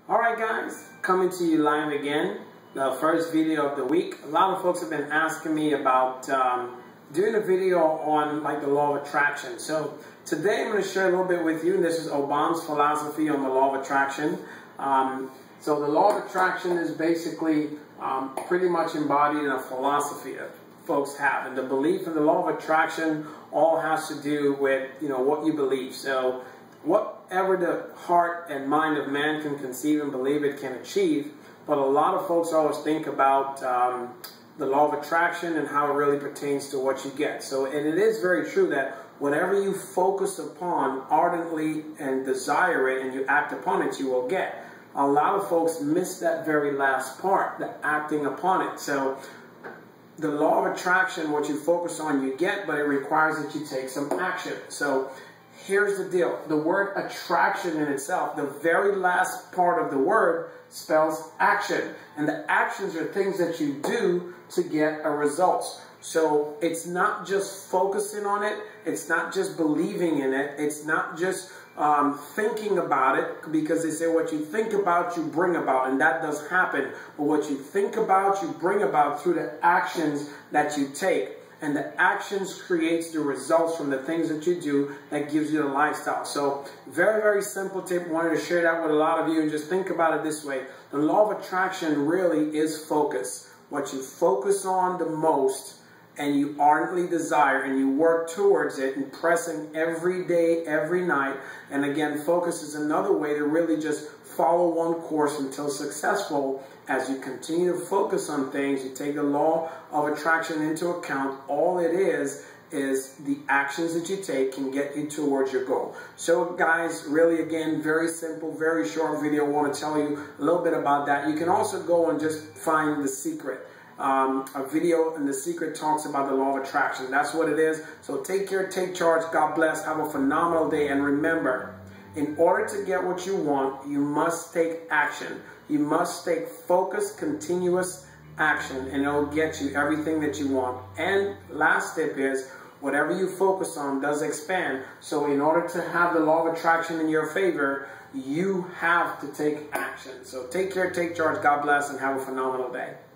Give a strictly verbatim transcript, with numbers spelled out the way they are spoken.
Alright guys, coming to you live again, the first video of the week. A lot of folks have been asking me about um, doing a video on like the law of attraction. So today I'm going to share a little bit with you, and this is Obom's philosophy on the law of attraction. Um, so the law of attraction is basically um, pretty much embodied in a philosophy that folks have. And the belief in the law of attraction all has to do with, you know, what you believe. So whatever the heart and mind of man can conceive and believe, it can achieve. But a lot of folks always think about um, the law of attraction and how it really pertains to what you get. So, and it is very true that whatever you focus upon ardently and desire it and you act upon it, you will get. A lot of folks miss that very last part, the acting upon it. So the law of attraction, what you focus on, you get, but it requires that you take some action. So here's the deal. The word attraction in itself, the very last part of the word spells action. And the actions are things that you do to get a result. So it's not just focusing on it. It's not just believing in it. It's not just um, thinking about it, because they say what you think about, you bring about. And that does happen. But what you think about, you bring about through the actions that you take. And the actions creates the results from the things that you do that gives you the lifestyle. So very, very simple tip. Wanted to share that with a lot of you, and just think about it this way. The law of attraction really is focus. What you focus on the most and you ardently desire and you work towards it and pressing every day, every night. And again, focus is another way to really just follow one course until successful. As you continue to focus on things, you take the law of attraction into account. All it is is the actions that you take can get you towards your goal. So guys, really again, very simple, very short video. I want to tell you a little bit about that. You can also go and just find The Secret. Um, a video, and The Secret talks about the law of attraction. That's what it is. So take care, take charge. God bless. Have a phenomenal day. And remember, in order to get what you want, you must take action. You must take focused, continuous action, and it'll get you everything that you want. And last tip is, whatever you focus on does expand. So in order to have the law of attraction in your favor, you have to take action. So take care, take charge. God bless, and have a phenomenal day.